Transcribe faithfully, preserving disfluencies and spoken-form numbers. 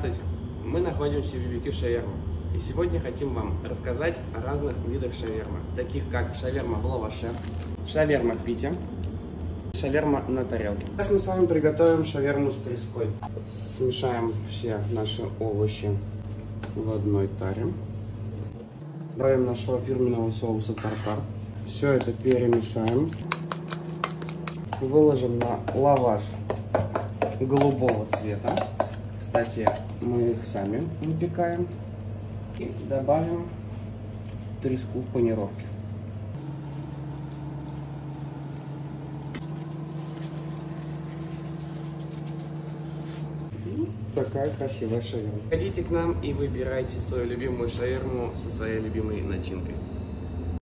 Здравствуйте! Мы находимся в би би кью Шаверма. И сегодня хотим вам рассказать о разных видах шавермы, таких как шаверма в лаваше, шаверма в пите, шаверма на тарелке. Сейчас мы с вами приготовим шаверму с треской. Смешаем все наши овощи в одной таре. Добавим нашего фирменного соуса тартар. Все это перемешаем. Выложим на лаваш голубого цвета. Кстати, мы их сами выпекаем. И добавим треску в панировке. Такая красивая шаверма. Ходите к нам и выбирайте свою любимую шаверму со своей любимой начинкой.